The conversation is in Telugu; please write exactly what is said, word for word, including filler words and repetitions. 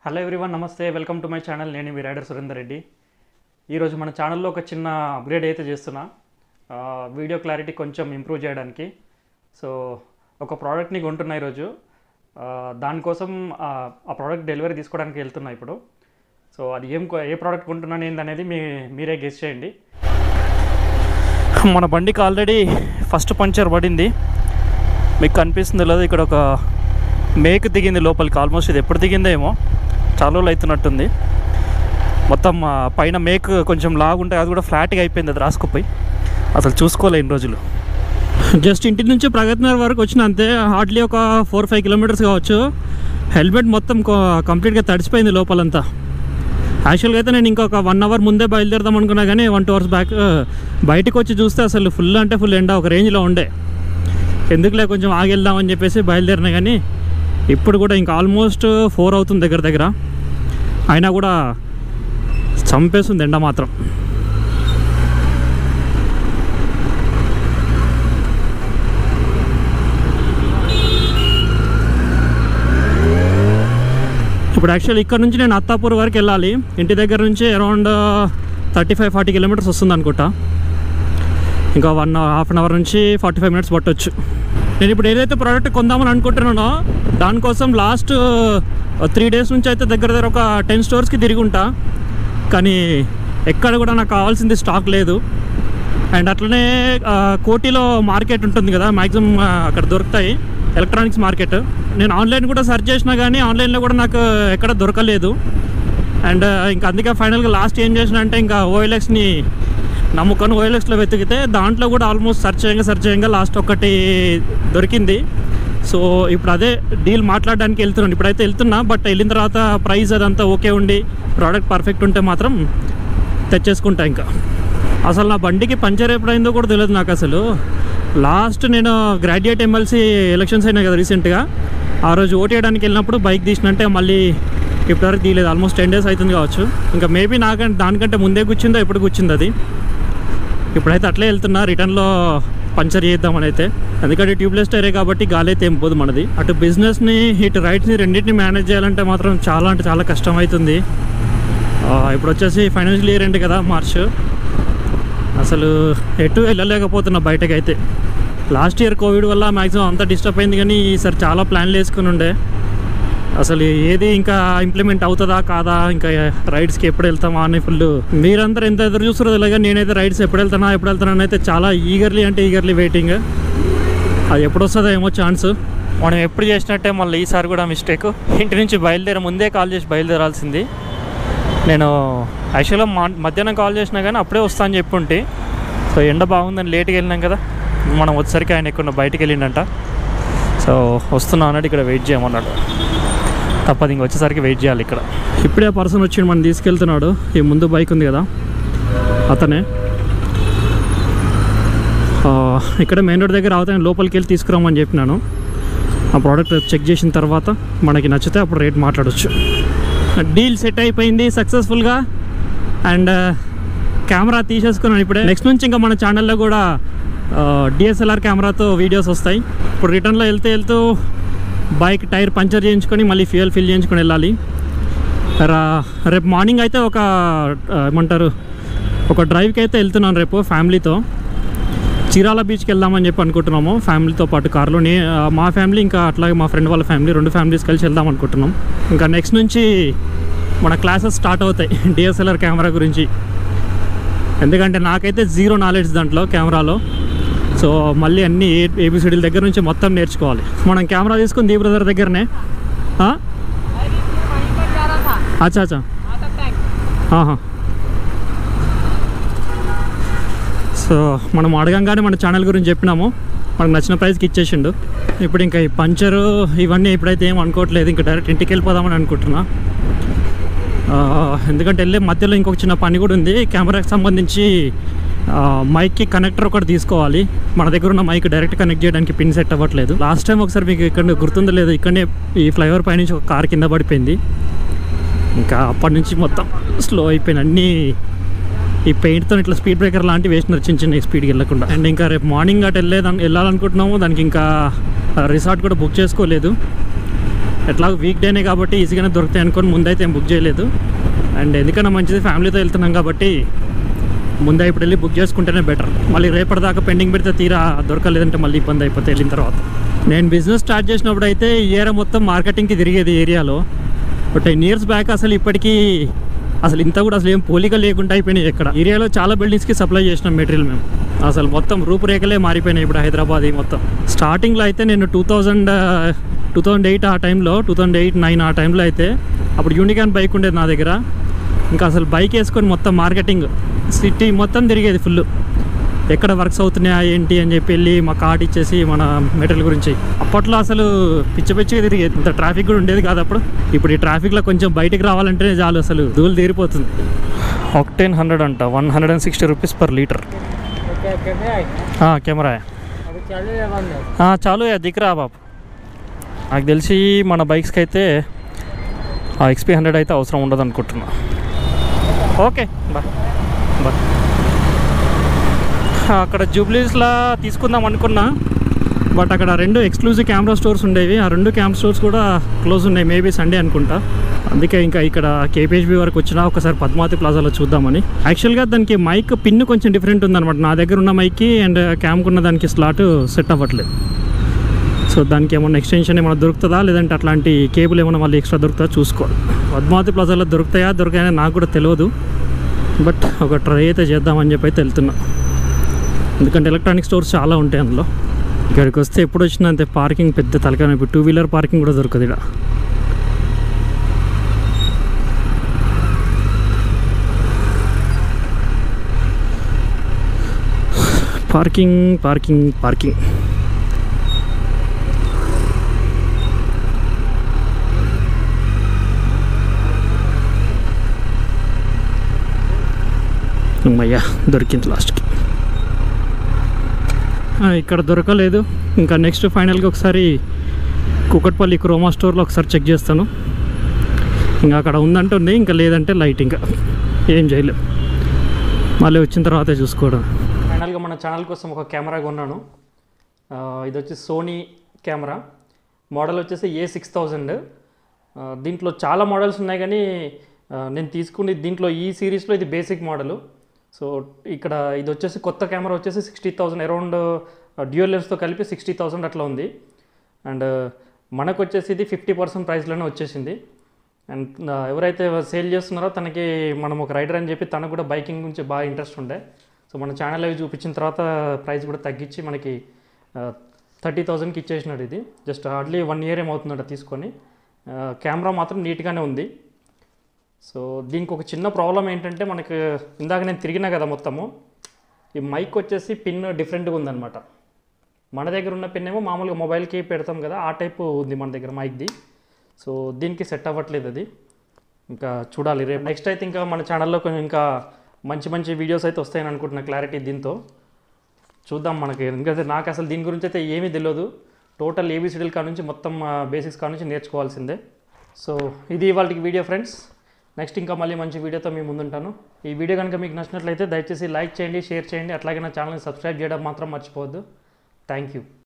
హలో ఎవ్రీవన్, నమస్తే. Welcome to my channel. నేను మీ రైడర్ సురేందర్ రెడ్డి. ఈరోజు మన ఛానల్లో ఒక చిన్న అప్గ్రేడ్ అయితే చేస్తున్నా, వీడియో క్లారిటీ కొంచెం ఇంప్రూవ్ చేయడానికి. సో ఒక ప్రోడక్ట్ని కొంటున్నా ఈరోజు. దానికోసం ఆ ప్రోడక్ట్ డెలివరీ తీసుకోవడానికి వెళ్తున్నా ఇప్పుడు. సో అది ఏం ఏ ప్రోడక్ట్ కొంటున్నాను ఏందనేది మీ మీరే గెస్ చేయండి. మన బండికి ఆల్రెడీ ఫస్ట్ పంచర్ పడింది, మీకు కనిపిస్తుంది లేదు. ఇక్కడ ఒక మేక్ దిగింది లోపలికి. ఆల్మోస్ట్ ఇది ఎప్పుడు దిగిందేమో, చాలా రోజులు అవుతున్నట్టుంది. మొత్తం పైన మేక్ కొంచెం లాగుంటే అది కూడా ఫ్లాట్గా అయిపోయింది, అది రాసుకుపోయి అసలు చూసుకోలే ఇన్ని రోజులు. జస్ట్ ఇంటి నుంచి ప్రగతి నగర్ వరకు వచ్చిన అంతే, హార్డ్లీ ఒక ఫోర్ ఫైవ్ కిలోమీటర్స్ కావచ్చు. హెల్మెట్ మొత్తం కంప్లీట్గా తడిసిపోయింది లోపలంతా. యాక్చువల్గా అయితే నేను ఇంకొక వన్ అవర్ ముందే బయలుదేరదాం అనుకున్నా, కానీ వన్ టూ అవర్స్ బ్యాక్ బయటకు వచ్చి చూస్తే అసలు ఫుల్ అంటే ఫుల్ ఎండ ఒక రేంజ్లో ఉండే. ఎందుకులే కొంచెం ఆగివెళ్దామని చెప్పేసి బయలుదేరినా, కానీ ఇప్పుడు కూడా ఇంకా ఆల్మోస్ట్ ఫోర్ అవుతుంది దగ్గర దగ్గర. అయినా కూడా చంపేస్తుంది ఎండ మాత్రం. ఇప్పుడు యాక్చువల్లీ ఇక్కడ నుంచి నేను అత్తాపూర్ వరకు వెళ్ళాలి. ఇంటి దగ్గర నుంచి around thirty five forty kilometres వస్తుంది అనుకుంటా. ఇంకా వన్ హాఫ్ అన్ అవర్ నుంచి ఫార్టీ ఫైవ్ మినిట్స్ పట్టవచ్చు. నేను ఇప్పుడు ఏదైతే ప్రోడక్ట్ కొందామని అనుకుంటున్నానో దానికోసం లాస్ట్ త్రీ డేస్ నుంచి అయితే దగ్గర దగ్గర ఒక టెన్ స్టోర్స్కి తిరిగి ఉంటా, కానీ ఎక్కడ కూడా నాకు కావాల్సింది స్టాక్ లేదు. అండ్ అట్లనే కోటిలో మార్కెట్ ఉంటుంది కదా, మ్యాక్సిమం అక్కడ దొరుకుతాయి, ఎలక్ట్రానిక్స్ మార్కెట్. నేను ఆన్లైన్ కూడా సెర్చ్ చేసినా కానీ ఆన్లైన్లో కూడా నాకు ఎక్కడ దొరకలేదు. అండ్ ఇంకా అందుకే ఫైనల్గా లాస్ట్ ఏం చేసిన అంటే ఇంకా ఓఎల్ఎక్స్ని నమ్ముకొని ఓఎల్ఎక్స్లో వెతికితే దాంట్లో కూడా ఆల్మోస్ట్ సెర్చ్ చేయంగా సెర్చ్ చేయంగా లాస్ట్ ఒకటి దొరికింది. సో ఇప్పుడు అదే డీల్ మాట్లాడడానికి వెళ్తున్నాను. ఇప్పుడైతే వెళ్తున్నా, బట్ వెళ్ళిన తర్వాత ప్రైస్ అదంతా ఓకే ఉండి ప్రోడక్ట్ పర్ఫెక్ట్ ఉంటే మాత్రం తెచ్చేసుకుంటా. ఇంకా అసలు నా బండికి పంచర్ ఎప్పుడైందో కూడా తెలియదు నాకు అసలు. లాస్ట్ నేను గ్రాడ్యుయేట్ ఎమ్మెల్సీ ఎలక్షన్స్ అయినాయి కదా రీసెంట్గా, ఆ రోజు ఓటు వేయడానికి వెళ్ళినప్పుడు బైక్ తీసినంటే మళ్ళీ ఇప్పటివరకు తీయలేదు. ఆల్మోస్ట్ టెన్ డేస్ అవుతుంది కావచ్చు. ఇంకా మేబీ నాకంటే దానికంటే ముందే కూర్చుందో ఎప్పుడు కూర్చుంది అది. ఇప్పుడైతే అట్లే వెళ్తున్నా, రిటర్న్లో పంచర్ చేద్దామని అయితే. ఎందుకంటే ట్యూబ్లెస్ టైరే కాబట్టి గాలి అయితే ఏం పోదు మనది. అటు బిజినెస్ని ఇటు రైడ్స్ని రెండింటిని మేనేజ్ చేయాలంటే మాత్రం చాలా అంటే చాలా కష్టం అవుతుంది. ఇప్పుడు వచ్చేసి ఫైనాన్షియల్ ఇయర్ ఏంటి కదా, మార్చ్. అసలు ఎటు వెళ్ళలేకపోతున్నా బయటకు అయితే. లాస్ట్ ఇయర్ కోవిడ్ వల్ల మ్యాక్సిమం అంతా డిస్టర్బ్ అయింది, కానీ ఈసారి చాలా ప్లాన్లు వేసుకుని ఉండే. అసలు ఏది ఇంకా ఇంప్లిమెంట్ అవుతుందా కాదా, ఇంకా రైడ్స్కి ఎప్పుడు వెళ్తామా అని ఫుల్. మీరందరూ ఎంత ఎదురు చూస్తారో తెలియదు, నేనైతే రైడ్స్ ఎప్పుడు వెళ్తానా ఎప్పుడు వెళ్తానా అని అయితే చాలా ఈగర్లీ అంటే ఈగర్లీ వెయిటింగ్. అది ఎప్పుడు వస్తుందో ఏమో ఛాన్స్. మనం ఎప్పుడు చేసినట్టే మళ్ళీ ఈసారి కూడా మిస్టేక్. ఇంటి నుంచి బయలుదేరే ముందే కాల్ చేసి బయలుదేరాల్సింది. నేను యాక్చువల్గా మా మధ్యాహ్నం కాల్ చేసినా కానీ అప్పుడే వస్తా అని చెప్పుంటే, సో ఎండ బాగుందని లేట్గా వెళ్ళినాం కదా. మనం వచ్చేసరికి ఆయన ఎక్కడ బయటకు వెళ్ళిండంట. సో వస్తున్నా అన్నట్టు ఇక్కడ వెయిట్ చేయమన్నాడు. తప్పదు, ఇంక వచ్చేసరికి వెయిట్ చేయాలి ఇక్కడ. ఇప్పుడే పర్సన్ వచ్చి మనం తీసుకెళ్తున్నాడు. ఈ ముందు బైక్ ఉంది కదా అతనే. ఇక్కడ మెయిన్ రోడ్ దగ్గర అవుతాను, లోపలికి వెళ్ళి తీసుకురామని చెప్పినాను. ఆ ప్రోడక్ట్ చెక్ చేసిన తర్వాత మనకి నచ్చితే అప్పుడు రేట్ మాట్లాడవచ్చు. డీల్ సెట్ అయిపోయింది సక్సెస్ఫుల్గా. అండ్ కెమెరా తీసేసుకున్నాను ఇప్పుడే. నెక్స్ట్ నుంచి ఇంకా మన ఛానల్లో కూడా డిఎస్ఎల్ఆర్ కెమెరాతో వీడియోస్ వస్తాయి. ఇప్పుడు రిటర్న్లో వెళ్తూ వెళ్తూ బైక్ టైర్ పంచర్ చేయించుకొని మళ్ళీ ఫ్యూయల్ ఫిల్ చేయించుకొని వెళ్ళాలి. రేపు మార్నింగ్ అయితే ఒక ఏమంటారు ఒక డ్రైవ్కి అయితే వెళ్తున్నాను రేపు ఫ్యామిలీతో. చీరాల బీచ్కి వెళ్దామని చెప్పి అనుకుంటున్నాము ఫ్యామిలీతో పాటు కార్లో. నే మా ఫ్యామిలీ ఇంకా అట్లాగే మా ఫ్రెండ్ వాళ్ళ ఫ్యామిలీ, రెండు ఫ్యామిలీస్ కలిసి వెళ్దాం అనుకుంటున్నాం. ఇంకా నెక్స్ట్ నుంచి మన క్లాసెస్ స్టార్ట్ అవుతాయి డిఎస్ఎల్ఆర్ కెమెరా గురించి. ఎందుకంటే నాకైతే జీరో నాలెడ్జ్ దాంట్లో కెమెరాలో. సో మళ్ళీ అన్ని ఏ ఏబిసిడీల దగ్గర నుంచి మొత్తం నేర్చుకోవాలి. మనం కెమెరా తీసుకుని దీ బ్రదర్ దగ్గరనే. అచ్చా అచ్చా సో మనం అడగంగానే మన ఛానల్ గురించి చెప్పినాము, మనకు నచ్చిన ప్రైస్కి ఇచ్చేసిండు. ఇప్పుడు ఇంకా ఈ పంచరు ఇవన్నీ ఇప్పుడైతే ఏం అనుకోవట్లేదు, ఇంకా డైరెక్ట్ ఇంటికి వెళ్ళిపోదామని అనుకుంటున్నా. ఎందుకంటే వెళ్ళే మధ్యలో ఇంకొక చిన్న పని కూడా ఉంది. కెమెరాకి సంబంధించి మైక్కి కనెక్టర్ ఒకటి తీసుకోవాలి. మన దగ్గర ఉన్న మైక్ డైరెక్ట్ కనెక్ట్ చేయడానికి పిన్ సెట్ అవ్వట్లేదు. లాస్ట్ టైం ఒకసారి మీకు ఇక్కడ గుర్తుందో లేదు, ఇక్కడనే ఈ ఫ్లైఓవర్ పై నుంచి ఒక కార్ కింద పడిపోయింది. ఇంకా అప్పటి నుంచి మొత్తం స్లో అయిపోయింది. అన్నీ ఈ పెయింట్తో ఇట్లా స్పీడ్ బ్రేకర్ లాంటివి వేసినారు చిన్న చిన్న స్పీడ్కి వెళ్ళకుండా. అండ్ ఇంకా రేపు మార్నింగ్ అటు వెళ్ళేదాన్ని వెళ్ళాలనుకుంటున్నాము. దానికి ఇంకా రిసార్ట్ కూడా బుక్ చేసుకోలేదు. ఎట్లా వీక్ డేనే కాబట్టి ఈజీగానే దొరుకుతాయి అనుకొని ముందైతే ఏం బుక్ చేయలేదు. అండ్ ఎందుకన్నా మంచిది ఫ్యామిలీతో వెళ్తున్నాం కాబట్టి ముందే ఇప్పుడు వెళ్ళి బుక్ చేసుకుంటేనే బెటర్. మళ్ళీ రేపటిదాకా పెండింగ్ పెడితే తీరా దొరకలేదంటే మళ్ళీ ఇబ్బంది అయిపోతే వెళ్ళిన తర్వాత. నేను బిజినెస్ స్టార్ట్ చేసినప్పుడు అయితే ఈ ఏరియా మొత్తం మార్కెటింగ్కి తిరిగేది ఏరియాలో. బట్ టెన్ ఇయర్స్ బ్యాక్ అసలు ఇప్పటికీ అసలు ఇంత కూడా అసలు ఏం పోలిక లేకుండా అయిపోయినాయి. ఇక్కడ ఏరియాలో చాలా బిల్డింగ్స్కి సప్లై చేసినాం మెటీరియల్ మేము. అసలు మొత్తం రూపురేఖలే మారిపోయినాయి ఇప్పుడు హైదరాబాద్ ఈ మొత్తం. స్టార్టింగ్లో అయితే నేను two thousand two thousand eight ఆ టైంలో టూ థౌజండ్ ఎయిట్ నైన్ ఆ టైంలో అయితే అప్పుడు యూనికాన్ బైక్ ఉండేది నా దగ్గర. ఇంకా అసలు బైక్ వేసుకొని మొత్తం మార్కెటింగ్ సిటీ మొత్తం తిరిగేది ఫుల్. ఎక్కడ వర్క్స్ అవుతున్నాయా ఏంటి అని చెప్పి వెళ్ళి మా కార్డ్ ఇచ్చేసి మన మెటీరియల్ గురించి. అప్పట్లో అసలు పిచ్చి పిచ్చిగా తిరిగేది, ఇంత ట్రాఫిక్ కూడా ఉండేది కాదు అప్పుడు. ఇప్పుడు ఈ ట్రాఫిక్లో కొంచెం బయటికి రావాలంటేనే చాలు అసలు ధూళి తీరిపోతుంది. ఆక్టేన్ హండ్రెడ్ అంట, one hundred and sixty rupees per litre. Camera చాలు దిక్కురా బాబు. నాకు తెలిసి మన బైక్స్కి అయితే ఆ ఎక్స్పీ హండ్రెడ్ అయితే అవసరం ఉండదు అనుకుంటున్నా. ఓకే బా బా. అక్కడ జూబ్లీస్లా తీసుకుందాం అనుకున్నా, బట్ అక్కడ రెండు ఎక్స్క్లూజివ్ కెమెరా స్టోర్స్ ఉండేవి. ఆ రెండు కెమెరా స్టోర్స్ కూడా క్లోజ్ ఉన్నాయి, మేబీ సండే అనుకుంటా. అందుకే ఇంకా ఇక్కడ కేపీహెచ్బీ వరకు వచ్చినా ఒకసారి పద్మావతి ప్లాజాలో చూద్దామని. యాక్చువల్గా దానికి మైక్ పిన్ కొంచెం డిఫరెంట్ ఉందన్నమాట. నా దగ్గర ఉన్న మైక్కి అండ్ క్యామ్కి ఉన్న దానికి స్లాట్ సెట్ అవ్వట్లేదు. సో దానికి ఏమన్నా ఎక్స్టెన్షన్ ఏమైనా దొరుకుతుందా, లేదంటే అట్లాంటి కేబుల్ ఏమైనా మళ్ళీ ఎక్స్ట్రా దొరుకుతుందా చూసుకోవాలి. పద్మావతి ప్లాజాలో దొరుకుతాయా దొరికాయని నాకు కూడా తెలియదు, బట్ ఒక ట్రై అయితే చేద్దామని చెప్పి అయితే వెళ్తున్నా. ఎందుకంటే ఎలక్ట్రానిక్ స్టోర్స్ చాలా ఉంటాయి అందులో. ఇక్కడికి వస్తే ఎప్పుడు వచ్చినా అంతే పార్కింగ్ పెద్ద తలకాయ. ఇప్పుడు టూ వీలర్ పార్కింగ్ కూడా దొరకదు ఇక్కడ. పార్కింగ్ పార్కింగ్ పార్కింగ్ అమ్మయ్యా దొరికింది లాస్ట్కి. ఇక్కడ దొరకలేదు. ఇంకా నెక్స్ట్ ఫైనల్గా ఒకసారి కూకట్పల్లి క్రోమా స్టోర్లో ఒకసారి చెక్ చేస్తాను. ఇంకా అక్కడ ఉందంటుంది, ఇంకా లేదంటే లైట్. ఇంకా ఏం చేయలేం, మళ్ళీ వచ్చిన తర్వాతే చూసుకోవడం. ఫైనల్గా మన ఛానల్ కోసం ఒక కెమెరా కొన్నాను. ఇది వచ్చి సోనీ కెమెరా, మోడల్ వచ్చేసి ఏ సిక్స్ థౌజండ్. దీంట్లో చాలా మోడల్స్ ఉన్నాయి, కానీ నేను తీసుకుని దీంట్లో ఈ సిరీస్లో ఇది బేసిక్ మోడలు. సో ఇక్కడ ఇది వచ్చేసి కొత్త కెమెరా వచ్చేసి సిక్స్టీ థౌసండ్ అరౌండ్ డ్యూయల్ లెన్స్తో కలిపి సిక్స్టీ థౌసండ్ అట్లా ఉంది. అండ్ మనకు వచ్చేసి ఇది ఫిఫ్టీ పర్సెంట్ ప్రైస్లోనే వచ్చేసింది. అండ్ ఎవరైతే సేల్ చేస్తున్నారో తనకి మనం ఒక రైడర్ అని చెప్పి తనకు కూడా బైకింగ్ గురించి బాగా ఇంట్రెస్ట్ ఉండే. సో మన ఛానల్ అవి చూపించిన తర్వాత ప్రైస్ కూడా తగ్గించి మనకి థర్టీ థౌజండ్కి ఇచ్చేసినాడు. ఇది జస్ట్ హార్డ్లీ వన్ ఇయర్ ఏమవుతుందట తీసుకొని. కెమెరా మాత్రం నీట్గానే ఉంది. సో దీనికి ఒక చిన్న ప్రాబ్లం ఏంటంటే, మనకు ఇందాక నేను తిరిగినా కదా మొత్తము, ఈ మైక్ వచ్చేసి పిన్ డిఫరెంట్గా ఉందన్నమాట. మన దగ్గర ఉన్న పిన్ ఏమో మామూలుగా మొబైల్కి పెడతాం కదా, ఆ టైపు ఉంది మన దగ్గర మైక్ది. సో దీనికి సెట్ అవ్వట్లేదు అది. ఇంకా చూడాలి రేపు. నెక్స్ట్ అయితే ఇంకా మన ఛానల్లో కొంచెం ఇంకా మంచి మంచి వీడియోస్ అయితే వస్తాయని అనుకుంటున్నా క్లారిటీ దీంతో. చూద్దాం. మనకి ఎందుకంటే నాకు అసలు దీని గురించి అయితే ఏమీ తెలియదు. టోటల్ ఏబిసిడీల కాడ నుంచి మొత్తం బేసిక్స్ కాడ నుంచి నేర్చుకోవాల్సిందే. సో ఇది ఇవాళకి వీడియో ఫ్రెండ్స్. నెక్స్ట్ ఇంకా మళ్ళీ మంచి వీడియోతో మీ ముందుంటాను. ఈ వీడియో కనుక మీకు నచ్చినట్లయితే దయచేసి లైక్ చేయండి, షేర్ చేయండి. అట్లాగే నా ఛానల్ని సబ్స్క్రైబ్ చేయడం మాత్రం మర్చిపోవద్దు. Thank you.